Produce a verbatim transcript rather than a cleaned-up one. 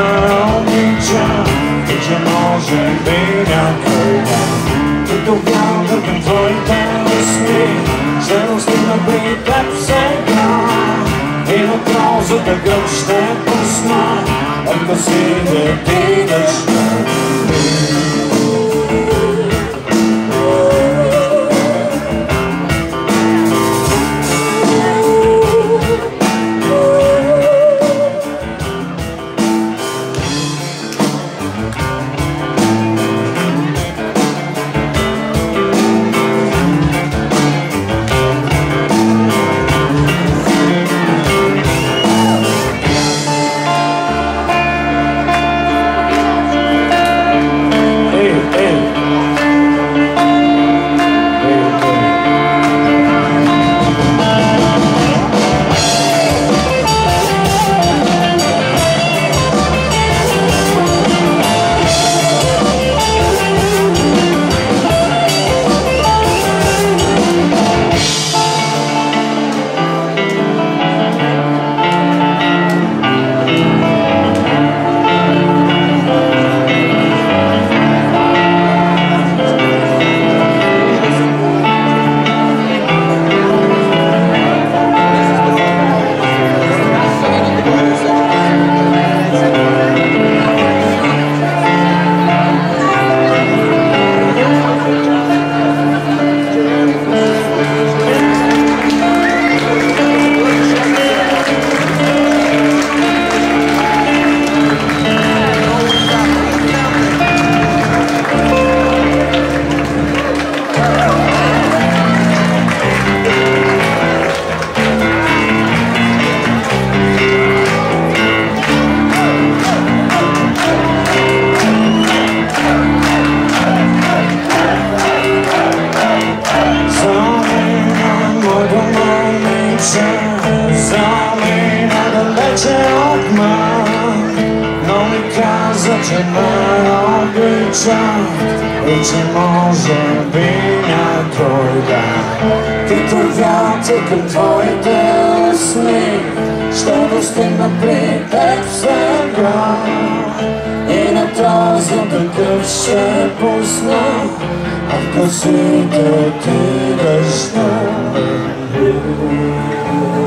обичам и че може би някой ден като вятър към твоите усни ще достигна при теб сега и над розата гръб ще пусна, ако си да отидеш към че ме обичам и че може би някой ден като вятър към твоите усни ще достигна при теб сега и над розата гръб ще пусна, ако си да отидеш там.